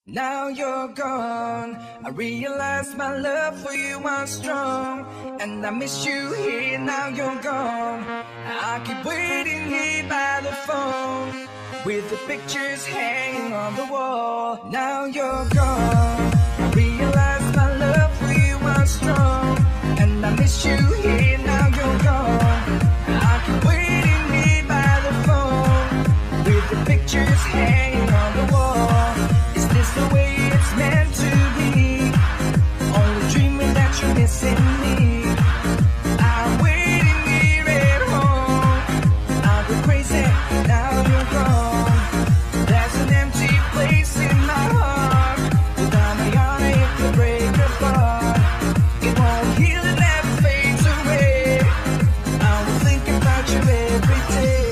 Now you're gone. I realize my love for you was strong, and I miss you here. Now you're gone. I keep waiting here by the phone, with the pictures hanging on the wall. Now you're gone. I realize my love for you was strong, and I miss you here. Now you're gone. I keep waiting here by the phone, with the pictures hanging on the wall. Is this the way it's meant to be? Only dreaming that you're missing me. I'm waiting here at home. I'll go crazy now you're gone. There's an empty place in my heart. Without my honor, it could break apart. It won't heal, it never fades away. I will think about you every day.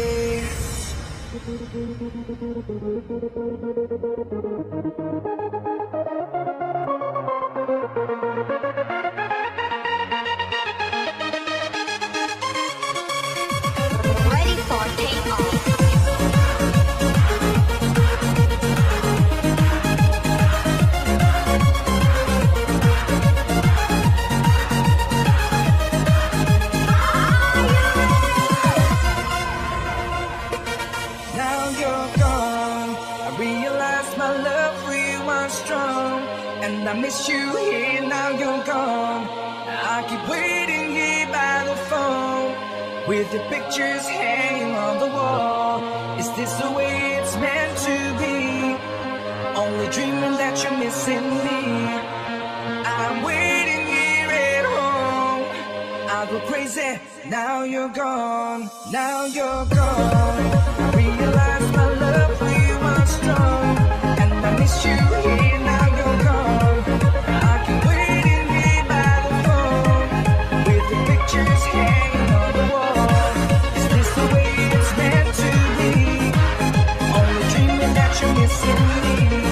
Ready for takeoff. Now you're gone. I realize my love for you was strong, and I miss you here. Now you're gone. I keep waiting here by the phone, with the pictures hanging on the wall. Is this the way it's meant to be? Only dreaming that you're missing me. I'm waiting here at home. I'll go crazy. Now you're gone. Now you're gone. I realize my love for you was strong, and I miss you here. Now you're gone. I keep waiting here by the phone, with the pictures hanging on the wall. Is this the way it's meant to be? Only dreaming that you're missing me.